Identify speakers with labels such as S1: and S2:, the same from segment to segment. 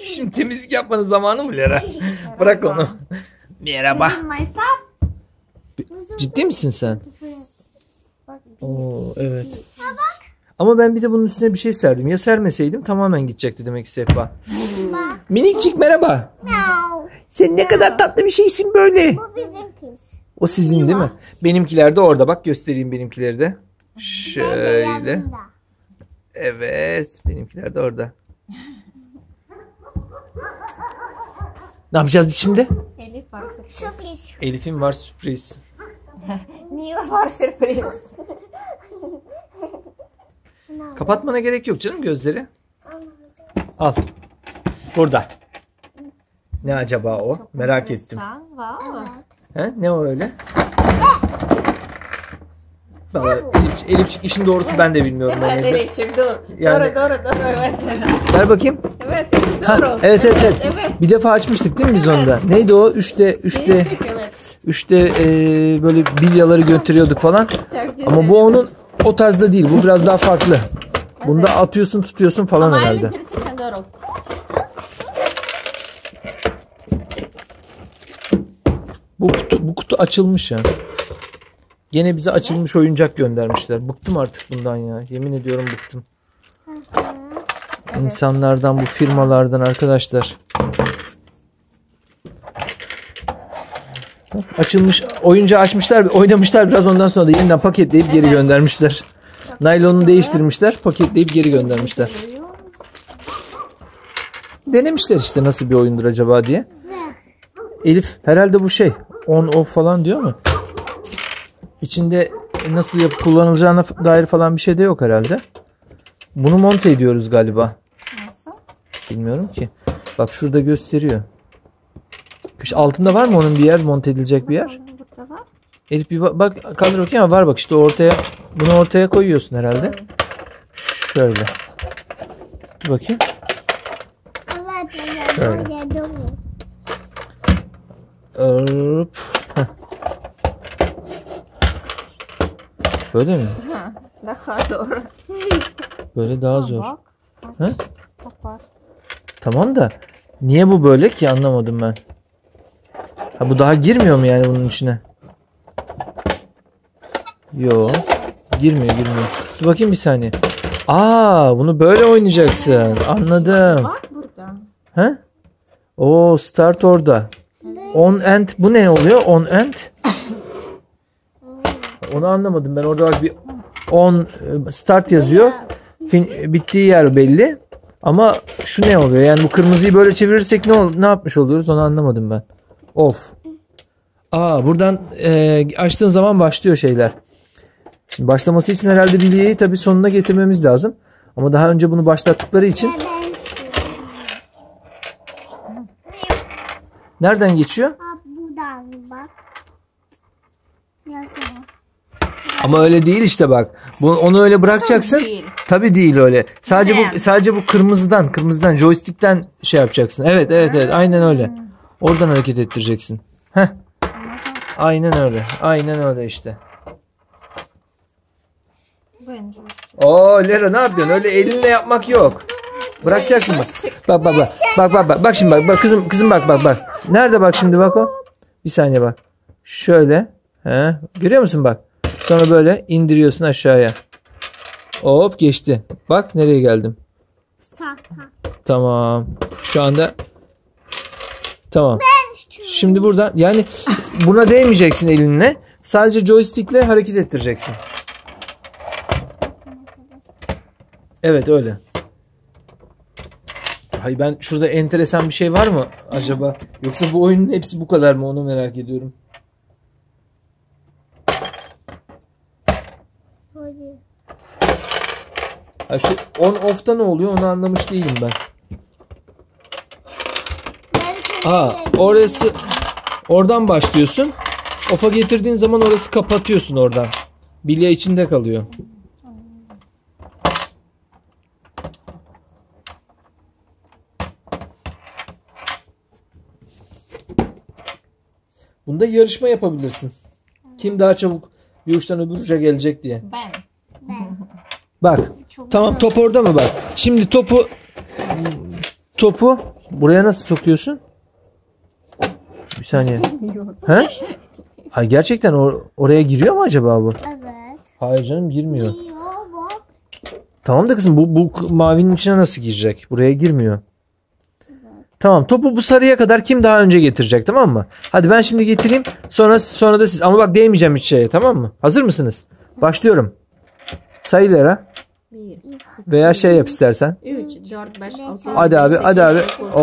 S1: Şimdi temizlik yapmanın zamanı mı Lera? Bırak onu. Merhaba. Ciddi misin sen? Oo evet. Ama ben bir de bunun üstüne bir şey serdim. Ya sermeseydim tamamen gidecekti demek ki sehpa. Minikcik merhaba. Sen ne kadar tatlı bir şeysin böyle.
S2: Bu bizim kız.
S1: O sizin değil mi? Benimkiler de orada. Bak göstereyim benimkileri de. Şöyle. Evet. Benimkiler de orada. Ne yapacağız biz şimdi?
S3: Elif var sürpriz.
S2: Sürpriz.
S1: Elif'in var sürpriz.
S3: Nila var sürpriz.
S1: Kapatmana gerek yok canım gözleri. Al. Burada. Ne acaba o? Merak ettim.
S3: Wow.
S1: He? Ne o öyle? Vallahi Elifçik işin doğrusu ben de bilmiyorum.
S3: Evet Elif'ciğim dur.
S1: Yani-
S3: Doğru evet.
S1: Ver bakayım.
S3: Evet
S1: Ha,
S3: doğru.
S1: evet.
S3: Evet.
S1: Bir defa açmıştık değil mi biz onda? Neydi o?
S3: Değişik evet.
S1: Üçte böyle bilyaları götürüyorduk falan.
S3: Çok güzel.
S1: Ama bu onun o tarzda değil. Bu biraz daha farklı. Bunda atıyorsun tutuyorsun falan
S3: Ama
S1: herhalde.
S3: Elif gerçekten doğru.
S1: Bu kutu açılmış ya. Gene bize açılmış oyuncak göndermişler. Bıktım artık bundan ya. Yemin ediyorum bıktım. İnsanlardan, bu firmalardan arkadaşlar. Açılmış oyuncağı açmışlar, oynamışlar biraz, ondan sonra da yeniden paketleyip geri göndermişler. Naylonunu değiştirmişler, paketleyip geri göndermişler. Denemişler işte nasıl bir oyundur acaba diye. Elif herhalde bu şey on off falan diyor mu? İçinde nasıl yapıp kullanılacağına dair falan bir şey de yok herhalde. Bunu monte ediyoruz galiba.
S3: Nasıl?
S1: Bilmiyorum ki. Bak şurada gösteriyor. Altında var mı onun bir yer, monte edilecek bir yer?
S3: Burada var.
S1: Elif bir bak kaldır bakayım, ama var bak işte ortaya, bunu ortaya koyuyorsun herhalde. Şöyle. Bir bakayım.
S2: Evet.
S1: Şöyle.
S2: Yedim.
S1: Hop. Heh. Böyle mi?
S3: Ha, daha zor.
S1: Böyle daha zor.
S3: Bak.
S1: He?
S3: Kapat.
S1: Tamam da niye bu böyle ki, anlamadım ben. Ha, bu daha girmiyor mu yani bunun içine? Yo. Girmiyor. Dur bakayım bir saniye. Aa, bunu böyle oynayacaksın. Anladım.
S3: Bak burada.
S1: He? Oo, start orada. On end bu ne oluyor? On end? Onu anlamadım ben. Orada bak bir on start yazıyor. Bittiği yer belli. Ama şu ne oluyor? Yani bu kırmızıyı böyle çevirirsek ne yapmış oluyoruz? Onu anlamadım ben. Off. Aa, buradan açtığın zaman başlıyor şeyler. Şimdi başlaması için herhalde bilyeyi tabii sonuna getirmemiz lazım. Ama daha önce bunu başlattıkları için nereden geçiyor?
S2: Buradan bak. Yazıyor.
S1: Ama öyle değil işte bak. Onu öyle bırakacaksın.
S3: Nasıl değil?
S1: Tabii değil öyle.
S3: Ne?
S1: Sadece bu kırmızıdan joystick'ten şey yapacaksın. Evet aynen öyle. Oradan hareket ettireceksin. Heh. Aynen öyle işte.
S3: Bence.
S1: Oo Lera, ne yapıyorsun? Öyle elinle yapmak yok. Bırakacaksın bak. Bak şimdi bak kızım bak. Nerede bak şimdi bak o. Bir saniye bak. Şöyle. He. Görüyor musun bak? Sonra böyle indiriyorsun aşağıya. Hop geçti. Bak nereye geldim. Tamam. Şu anda tamam. Şimdi buradan yani buna değmeyeceksin elinle. Sadece joystick'le hareket ettireceksin. Evet öyle. Hay, ben şurada enteresan bir şey var mı acaba? Yoksa bu oyunun hepsi bu kadar mı, onu merak ediyorum. Ha, şu on off'ta ne oluyor onu anlamış değilim ben. Orası, oradan başlıyorsun. Off'a getirdiğin zaman orası kapatıyorsun oradan. Bilye içinde kalıyor. Bunda yarışma yapabilirsin. Kim daha çabuk bir uçtan öbür uca gelecek diye.
S3: Ben.
S1: Bak. Tamam, top orada mı bak? Şimdi topu Buraya nasıl sokuyorsun? Bir saniye. He? Ay gerçekten oraya giriyor mu acaba bu?
S2: Evet.
S1: Hayır canım, girmiyor.
S2: Yok bak.
S1: Tamam da kızım bu mavinin içine nasıl girecek? Buraya girmiyor. Tamam, topu bu sarıya kadar kim daha önce getirecek, tamam mı? Hadi ben şimdi getireyim, sonra da siz. Ama bak değmeyeceğim hiç şeye, tamam mı? Hazır mısınız? Başlıyorum. Sayılara
S3: 1,
S1: veya şey yap istersen.
S3: 3, 4, 5, 6.
S1: Hadi abi, hadi abi.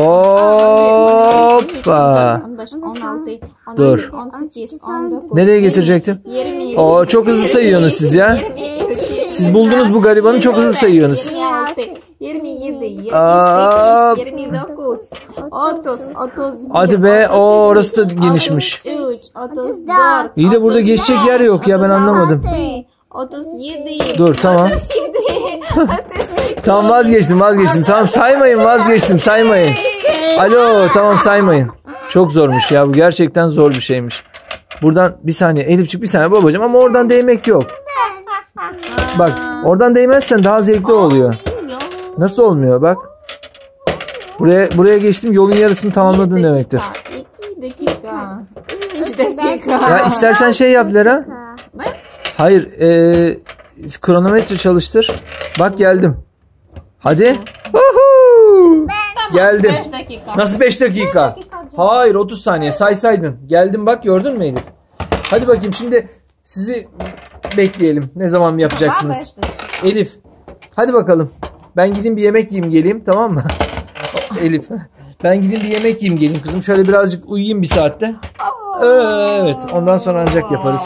S1: Hoppa.
S3: 15, 16,
S1: Dur.
S3: 18, 19.
S1: Nereye getirecektim?
S3: 20.
S1: Oo, çok hızlı sayıyorsunuz siz ya.
S3: 22,
S1: Siz buldunuz bu garibanı, çok hızlı sayıyorsunuz.
S3: 26, 27, 28,
S1: Aa.
S3: 29, 30, 31.
S1: Hadi be, orası da genişmiş.
S3: 33, 34.
S1: İyi de burada geçecek yer yok ya, ben anlamadım.
S3: 37.
S1: Dur, tamam.
S3: 37. 38.
S1: Tamam, vazgeçtim. Tamam, saymayın, vazgeçtim, saymayın. Alo, tamam, saymayın. Çok zormuş ya, bu gerçekten zor bir şeymiş. Buradan bir saniye Elifçik, bir saniye babacığım, ama oradan değmek yok. Bak, oradan değmezsen daha zevkli oluyor. Nasıl olmuyor bak. Buraya geçtim, yolun yarısını tamamladın demektir.
S3: 2 dakika. 3 dakika.
S1: Ya istersen şey yap Lera. Hayır, kronometre çalıştır. Bak geldim. Hadi. Woohoo! Geldim.
S3: 5 dakika.
S1: Nasıl 5 dakika? Hayır, 30 saniye saysaydın. Geldim bak, gördün mü Elif? Hadi bakayım, şimdi sizi bekleyelim. Ne zaman yapacaksınız? Elif. Hadi bakalım. Ben gideyim bir yemek yiyeyim geleyim, tamam mı? Elif. Ben gideyim bir yemek yiyeyim geleyim kızım. Şöyle birazcık uyuyayım bir saatte. Evet. Ondan sonra ancak yaparız.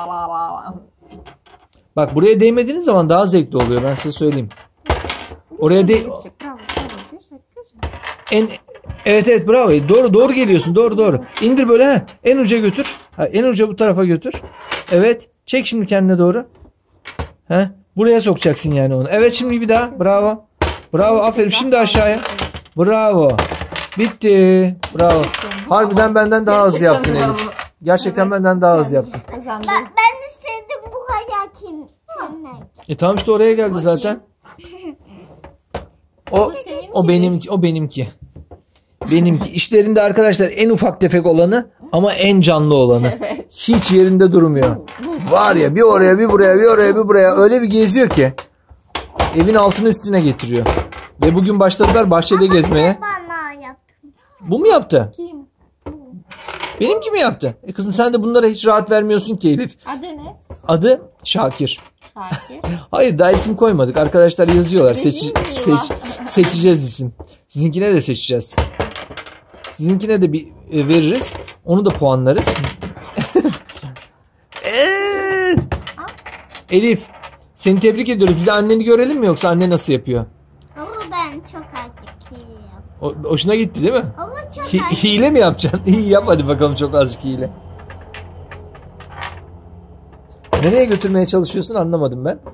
S1: Bak, buraya değmediğiniz zaman daha zevkli oluyor. Ben size söyleyeyim. Oraya Evet bravo. Doğru geliyorsun. Doğru. İndir böyle, ha. En uca götür. Ha, en uca bu tarafa götür. Evet. Çek şimdi kendine doğru. Ha? Buraya sokacaksın yani onu. Evet, şimdi bir daha. Bravo. Aferin. Şimdi aşağıya. Bravo. Bitti. Bravo. Harbiden benden daha hızlı yaptın Elif. Gerçekten benden daha hızlı yaptın.
S3: Kazandım.
S2: Ben istedim bu kadar kimlik.
S1: Tamam işte, oraya geldi zaten. O benimki. Benimki. İşlerinde arkadaşlar en ufak tefek olanı ama en canlı olanı. Hiç yerinde durmuyor. Var ya, bir oraya bir buraya, bir oraya bir buraya, öyle bir geziyor ki evin altını üstüne getiriyor. Ve bugün başladılar bahçede gezmeye.
S2: Bana yaptım.
S1: Bu mu yaptı?
S3: Kim?
S1: Benimki mi yaptı? Kızım sen de bunlara hiç rahat vermiyorsun ki Elif.
S3: Adı ne?
S1: Adı Şakir.
S3: Şakir.
S1: Hayır, daha isim koymadık. Arkadaşlar yazıyorlar.
S3: Bizim mi?
S1: Seçeceğiz isim. Sizinkine de seçeceğiz. Sizinkine de bir veririz. Onu da puanlarız. Elif, seni tebrik ediyoruz. Bir de anneni görelim mi, yoksa anne nasıl yapıyor?
S2: Ama ben çok acıkıyım.
S1: Hoşuna gitti değil mi?
S2: Ama çok
S1: Hile mi yapacaksın? İyi yap hadi bakalım, çok azıcık hile. Nereye götürmeye çalışıyorsun, anlamadım ben.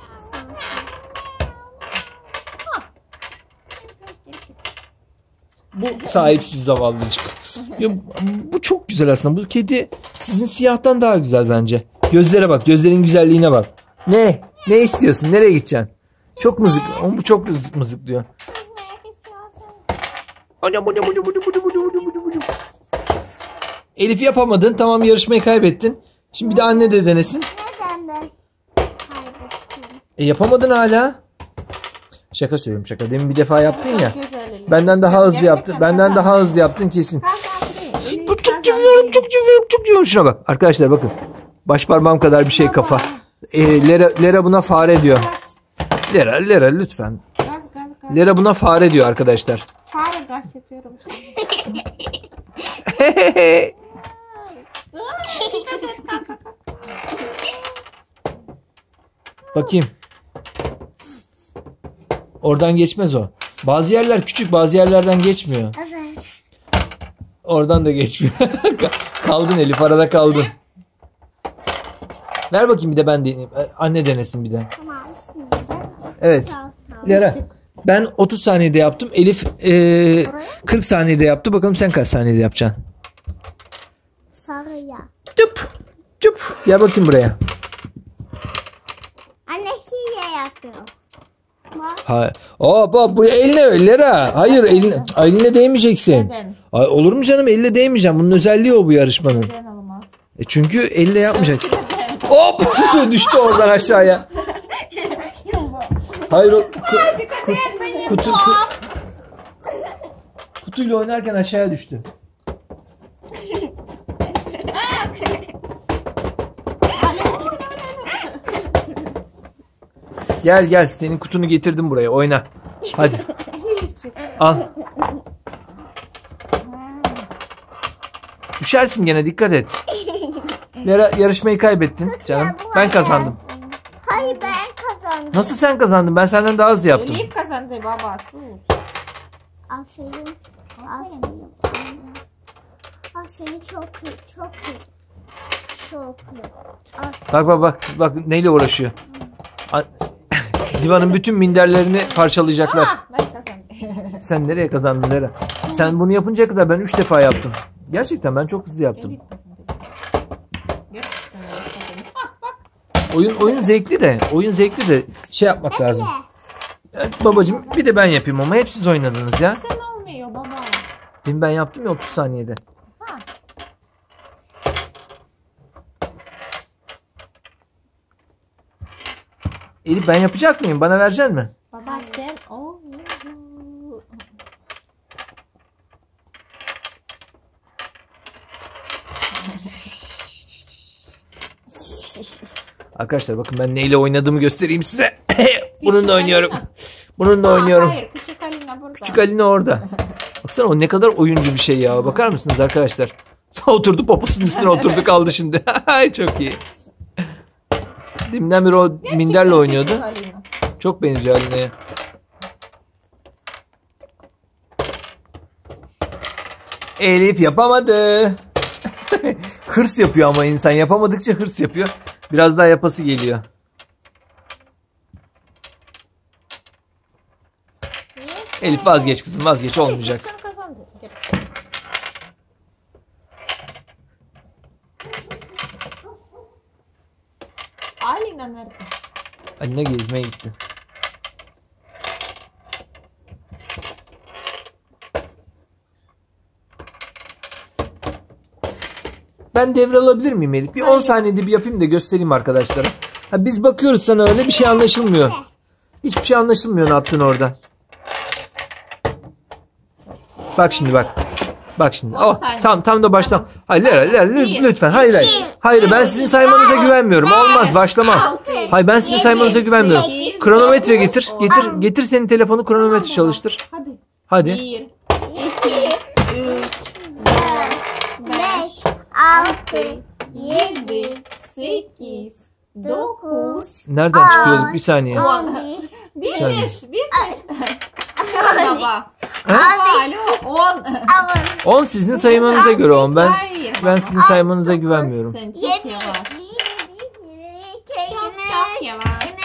S1: Bu sahipsiz zavallıcık. Ya, bu çok güzel aslında. Bu kedi sizin siyahtan daha güzel bence. Gözlere bak. Gözlerin güzelliğine bak. Ne? Ne istiyorsun? Nereye gideceksin? Çok mızık. Ama bu çok mızıklıyor. Elif, yapamadın. Tamam, yarışmayı kaybettin. Şimdi bir de anne de denesin.
S2: Neden ben kaybettim?
S1: Yapamadın hala. Şaka söylüyorum, şaka. Demin bir defa yaptın ya.
S3: Güzel.
S1: Benden daha hızlı yaptın. Benden daha hızlı yaptın kesin. Çok diyorum. Şuna bak. Arkadaşlar bakın. Baş parmağım kadar bir şey kafa. Lera buna fare diyor. Lera lütfen. Lera buna fare diyor arkadaşlar.
S3: Fare gaz yapıyorum.
S1: Bakayım. Oradan geçmez o. Bazı yerler küçük, bazı yerlerden geçmiyor.
S2: Evet.
S1: Oradan da geçmiyor. Kaldın Elif, arada kaldın. Ver bakayım bir de ben deneyeyim. Anne denesin bir de.
S2: Tamam.
S1: Evet. Lera, ben 30 saniyede yaptım. Elif 40 saniyede yaptı. Bakalım sen kaç saniyede yapacaksın?
S2: Sarıya.
S1: Cüp. Gel bakayım buraya.
S2: Anne hile yapıyor.
S1: Hayır. Hop bu eline ellere. Hayır eline değmeyeceksin.
S3: Neden?
S1: Ay, olur mu canım, elle değmeyeceğim. Bunun özelliği o bu yarışmanın.
S3: Neden olmaz?
S1: Çünkü elle yapmayacaksın. Hop düştü oradan aşağıya. Hayır o kutuyla oynarken aşağıya düştü. Gel senin kutunu getirdim buraya, oyna. Hadi. Al. Düşersin gene, dikkat et. Yarışmayı kaybettin canım. Ben kazandım.
S2: Hayır ben kazandım.
S1: Nasıl sen kazandın? Ben senden daha hızlı yaptım.
S3: Elif kazandı baba. Sus.
S2: Aferin. Aferin çok iyi. Çok iyi. Çok iyi. Aferin.
S1: Bak neyle uğraşıyor. Divanın bütün minderlerini parçalayacaklar.
S3: Ben kazandım.
S1: Sen nereye kazandın Lera? Sen bunu yapıncaya kadar ben 3 defa yaptım. Gerçekten ben çok hızlı yaptım.
S3: Elif kazandı. Gerçekten Elif kazandı.
S1: Oyun zevkli de. Oyun zevkli de şey yapmak lazım. Evet, babacığım bir de ben yapayım ama hep siz oynadınız ya.
S3: Sen olmuyor baba.
S1: Demin ben yaptım ya 30 saniyede.
S3: Ha.
S1: Elif ben yapacak mıyım? Bana vereceksin mi?
S3: Baba sen olmuyor.
S1: Arkadaşlar bakın ben neyle oynadığımı göstereyim size. Bununla oynuyorum. Bununla oynuyorum.
S3: Hayır küçük Alina burada.
S1: Küçük Alina orada. Baksana o ne kadar oyuncu bir şey ya. Bakar mısınız arkadaşlar? Oturdu poposunun üstüne oturdu kaldı şimdi. Çok iyi. Deminden beri o minderle oynuyordu.
S3: Küçük Alina.
S1: Çok benziyor Alina'ya. Elif yapamadı. Hırs yapıyor ama insan yapamadıkça hırs yapıyor. Biraz daha yapası geliyor. Elif vazgeç kızım, vazgeç, olmayacak.
S3: Sen kazandın. Alina nerede?
S1: Alina gezmeye gitti. Ben devralabilir miyim Elif? Bir 10 saniyede bir yapayım da göstereyim arkadaşlara. Ha, biz bakıyoruz sana, öyle bir şey anlaşılmıyor. Hiçbir şey anlaşılmıyor ne yaptın orada. Bak şimdi bak. Bak şimdi. Oh, tam da baştan. Hayır lütfen. Hayır. Hayır ben sizin saymanıza güvenmiyorum. Olmaz, başlamam. Hayır ben sizin saymanıza güvenmiyorum. Kronometre getir. Getir senin telefonu, kronometre çalıştır. Hadi.
S3: 1, 2, 3,
S2: 5, 6, 7,
S3: 8, 9,
S1: Nereden çıkıyorduk? Bir saniye.
S2: 11,
S3: 1. Baba. Alo 10.
S1: 10 sizin saymanıza göre 10. Ben
S3: Hayır.
S1: sizin saymanıza güvenmiyorum.
S3: Sen çok yavaş. Çok yavaş.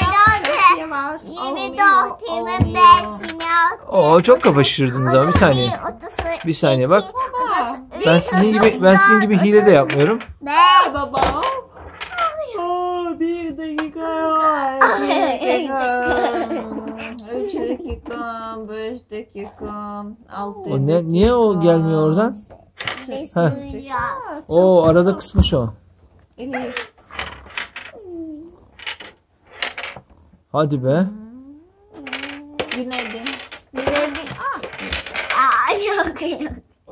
S2: 24, 25,
S1: Oo çok kafa şişirdiniz ama bir saniye. Bir saniye bak. Ben sizin gibi hile de yapmıyorum.
S3: Baba. Bir dakika var. 3 dakika, 5 dakika, 6 dakika.
S1: Niye o gelmiyor oradan? O arada kısmış o.
S3: Elif.
S1: Hadi be.
S3: Günaydın.
S2: Yok.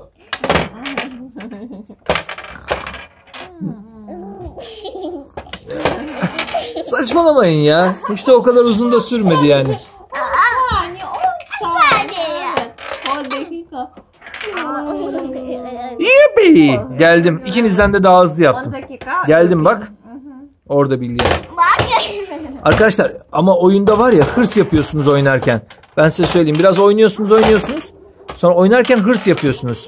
S1: Saçmalamayın ya. Hiç de o kadar uzun da sürmedi yani.
S3: Saniye 10 saniye. Evet. 10 dakika.
S1: Yippee! Geldim. İkinizden de daha hızlı
S3: 10
S1: yaptım.
S3: dakika.
S1: Geldim bak. Orada bildi. Arkadaşlar ama oyunda var ya, hırs yapıyorsunuz oynarken. Ben size söyleyeyim. Biraz oynuyorsunuz. Sonra oynarken hırs yapıyorsunuz.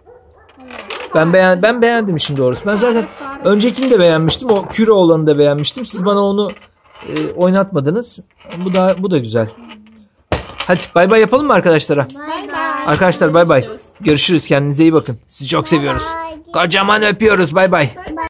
S1: Ben beğendim işin doğrusu. Ben zaten öncekini de beğenmiştim. O küre olanı da beğenmiştim. Siz bana onu oynatmadınız. Bu da güzel. Hadi bay bay yapalım mı arkadaşlara?
S3: Bay bay.
S1: Arkadaşlar bay bay. Görüşürüz. Kendinize iyi bakın. Sizi çok seviyoruz. Kocaman öpüyoruz. Bay bay.